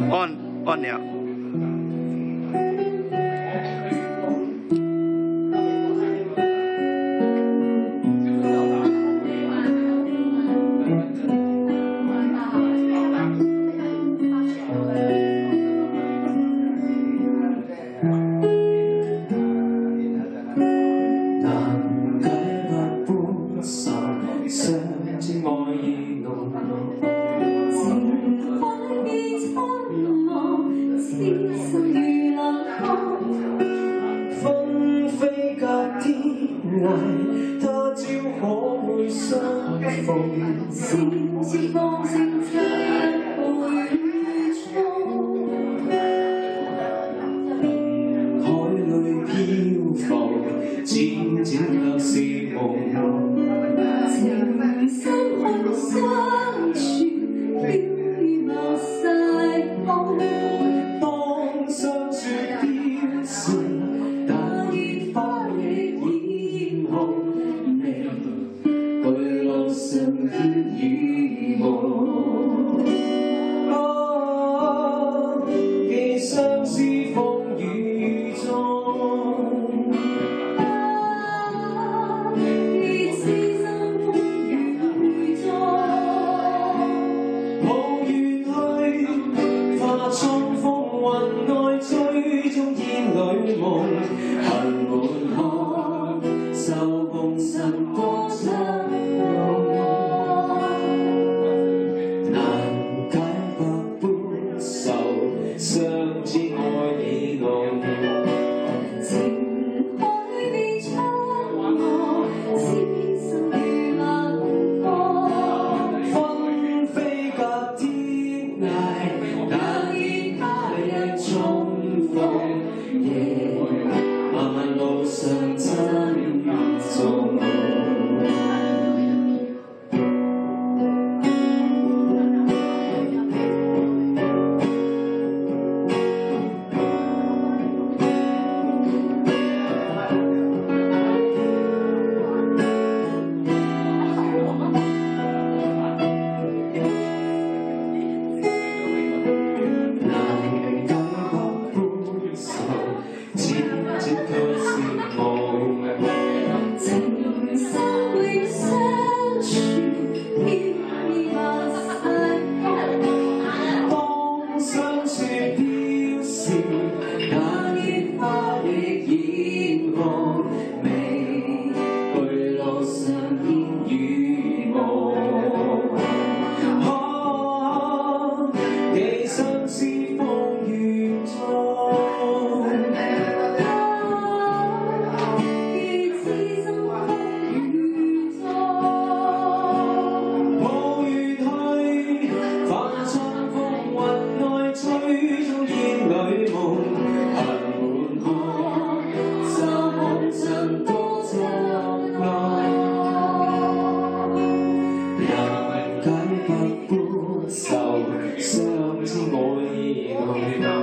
按了。 風飛隔天涯，他朝可會相逢？先知方聲這會中，海裏漂浮，漸漸得是夢。情深去相處，飄於某世風。當相處飄逝。相思風雨中，彼此心風雨中，無緣去，化蒼風雲內追蹤煙裏夢，恨滿腔，受共神多相擁，難解百般愁。相知愛已濃，情海變蒼茫，痴心如冷風。紛飛隔天涯，但願他日重逢。夜漫漫路上珍重。那煙花亦染紅，未懼路上煙雨霧。寄相思風雨中，寄痴心風雨中，無緣去，泛蒼風雲內追蹤煙裏夢。相知愛意濃。